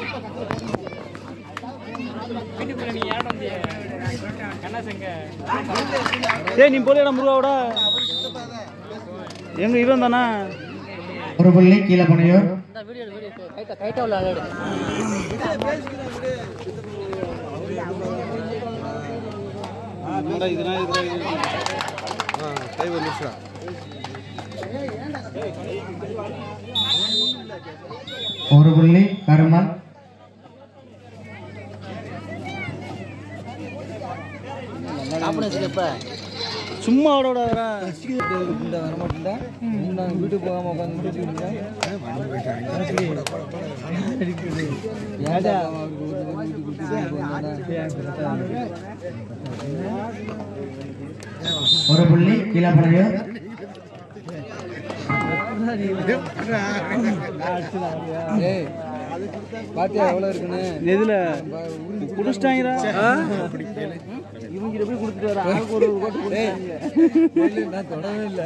நீ போலியடா முருகாவோட எங்க இவன் தானே ஒரு புள்ளி கீழே பனையூர். ஒரு புள்ளி கருமல். சும்மா அவரோட வர வீட்டுக்கு போகாம உட்காந்து ஒரு புள்ளி கீழே பனையூர். பாத்தியா எவ்வளவு இருக்குன்னு எதுல குடிச்சிட்டாங்கடா இவங்க எப்படி கொடுத்துட்டு வர ஆளுக்கு ஒரு நான் தொடவே இல்லை.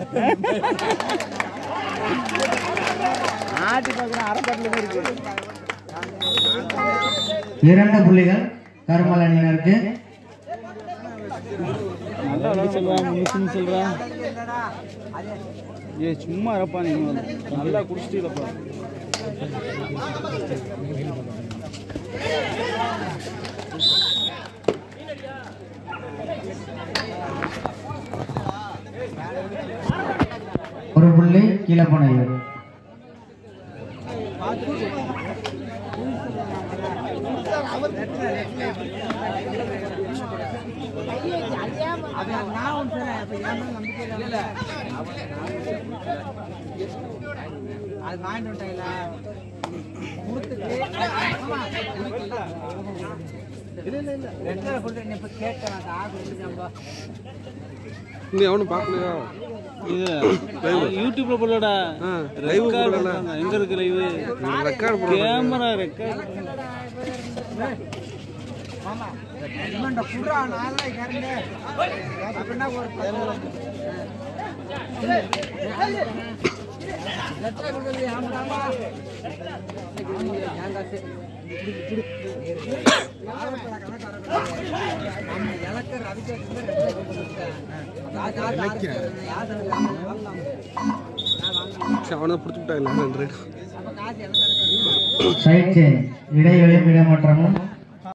ஆட்டி பார்க்குறேன் அரைக்காட்டில் தான் இருக்கு. 2 புள்ளிகள் கருமல் அணியினருக்கு. நல்லா விளையாட சொல்றான் முன்னுக்குன்னு சொல்றான். சும்மா இருப்பா நீங்க நல்லா குடிச்சிட்டீங்களப்பா. ஒரு புள்ளி கீழே பனையூர். அவனு பாக்கலையா? யூடியூப்ல போடலடா. எங்க இருக்கு live? Camera record. Side change இடைவெளியும் இடமாற்றமும்